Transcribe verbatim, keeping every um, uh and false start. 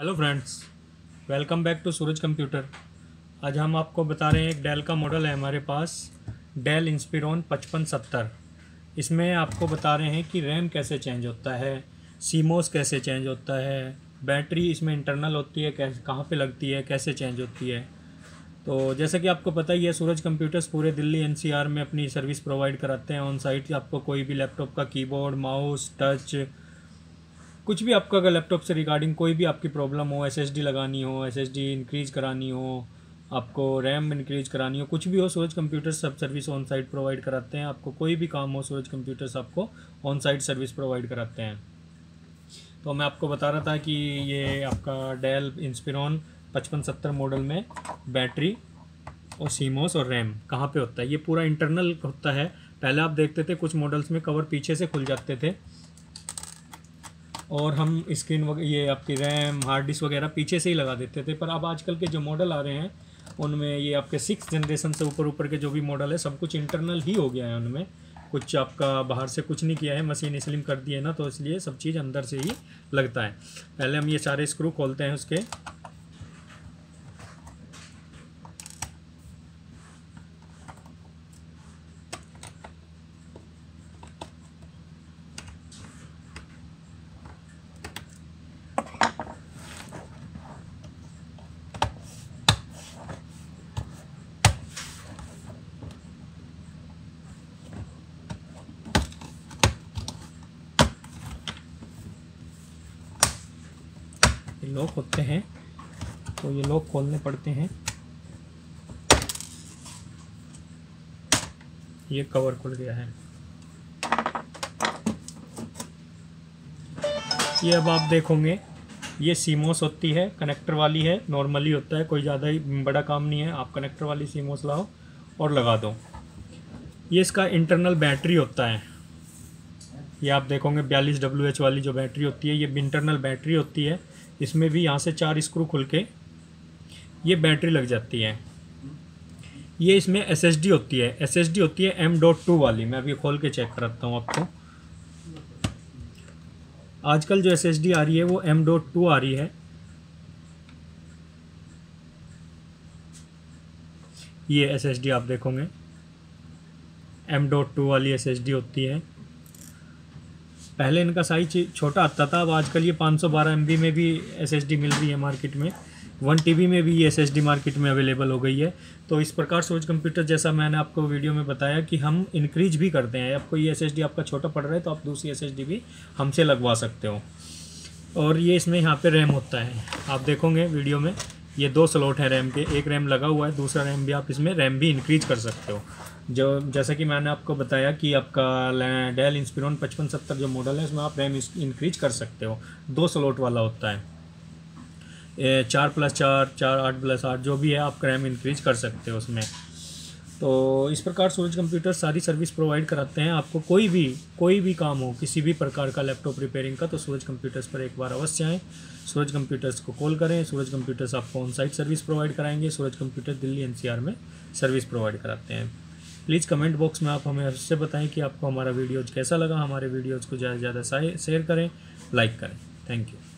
Hello friends, welcome back to Suraj computer. आज हम आपको बता रहे हैं एक डेल का मॉडल है हमारे पास, डेल इंस्पिरॉन पचपन सत्तर। इसमें आपको बता रहे हैं कि रैम कैसे चेंज होता है, सीमोस कैसे चेंज होता है, बैटरी इसमें इंटरनल होती है कैसे, कहाँ पे लगती है, कैसे चेंज होती है। तो जैसा कि आपको पता ही है, सूरज कंप्यूटर्स पूरे दिल्ली एनसीआर में अपनी सर्विस प्रोवाइड कराते हैं। ऑन साइट आपको कोई भी लैपटॉप का कीबोर्ड, माउस, टच, कुछ भी आपका अगर लैपटॉप से रिगार्डिंग कोई भी आपकी प्रॉब्लम हो, एसएसडी लगानी हो, एसएसडी इंक्रीज करानी हो, आपको रैम इंक्रीज करानी हो, कुछ भी हो, सूरज कंप्यूटर्स सब सर्विस ऑन साइट प्रोवाइड कराते हैं। आपको कोई भी काम हो, सूरज कंप्यूटर्स आपको ऑन साइट सर्विस प्रोवाइड कराते हैं। तो मैं आपको बता रहा था कि ये आपका डेल इंस्पिरॉन पचपन सत्तर मॉडल में बैटरी और सीमोस और रैम कहाँ पे होता है, ये पूरा इंटरनल होता है। पहले आप देखते थे कुछ मॉडल्स में कवर पीछे से खुल जाते थे और हम स्क्रीन वगैरह, ये आपकी रैम, हार्ड डिस्क वगैरह पीछे से ही लगा देते थे। पर अब आजकल के जो मॉडल आ रहे हैं उनमें ये आपके सिक्स जनरेशन से ऊपर ऊपर के जो भी मॉडल है सब कुछ इंटरनल ही हो गया है। उनमें कुछ आपका बाहर से कुछ नहीं किया है, मशीन स्लिम कर दी है ना, तो इसलिए सब चीज़ अंदर से ही लगता है। पहले हम ये सारे स्क्रू खोलते हैं उसके। लॉक होते हैं तो ये लॉक खोलने पड़ते हैं। ये कवर खुल गया है। ये अब आप देखोगे, ये सीमोस होती है, कनेक्टर वाली है, नॉर्मली होता है, कोई ज़्यादा ही बड़ा काम नहीं है। आप कनेक्टर वाली सीमोस लाओ और लगा दो। ये इसका इंटरनल बैटरी होता है। ये आप देखोगे बयालीस डब्ल्यू एच वाली जो बैटरी होती है, ये इंटरनल बैटरी होती है। इसमें भी यहाँ से चार स्क्रू खुल के ये बैटरी लग जाती है। ये इसमें एसएसडी होती है, एसएसडी होती है एम डॉट टू वाली। मैं अभी खोल के चेक कराता हूँ आपको। आजकल जो एसएसडी आ रही है वो एम डॉट टू आ रही है। ये एसएसडी आप देखोगे एम डॉट टू वाली एसएसडी होती है। पहले इनका साइज छोटा आता था, अब आजकल ये पाँच सौ बारह एम बी में भी एसएसडी मिल रही है मार्केट में। वन टीबी में भी ये एसएसडी मार्केट में अवेलेबल हो गई है। तो इस प्रकार सूरज कंप्यूटर, जैसा मैंने आपको वीडियो में बताया कि हम इंक्रीज भी करते हैं। आपको ये एसएसडी आपका छोटा पड़ रहा है तो आप दूसरी एसएसडी भी हमसे लगवा सकते हो। और ये इसमें यहाँ पे रैम होता है, आप देखोगे वीडियो में, ये दो स्लॉट है रैम के। एक रैम लगा हुआ है, दूसरा रैम भी आप इसमें रैम भी इंक्रीज कर सकते हो। जो जैसा कि मैंने आपको बताया कि आपका डेल इंस्पिरॉन पचपन सत्तर जो मॉडल है, इसमें आप रैम इंक्रीज कर सकते हो। दो स्लॉट वाला होता है, चार प्लस चार, चार आठ प्लस आठ, जो भी है आप रैम इंक्रीज कर सकते हो उसमें। तो इस प्रकार सूरज कंप्यूटर सारी सर्विस प्रोवाइड कराते हैं। आपको कोई भी कोई भी काम हो, किसी भी प्रकार का लैपटॉप रिपेयरिंग का, तो सूरज कंप्यूटर्स पर एक बार अवश्य आएँ। सूरज कंप्यूटर्स को कॉल करें। सूरज कंप्यूटर्स आपको ऑन साइट सर्विस प्रोवाइड कराएंगे। सूरज कंप्यूटर दिल्ली एनसीआर में सर्विस प्रोवाइड कराते हैं। प्लीज़ कमेंट बॉक्स में आप हमें अवश्य बताएं कि आपको हमारा वीडियोज़ कैसा लगा। हमारे वीडियोज़ को ज़्यादा से ज़्यादा शेयर करें, लाइक करें। Thank you.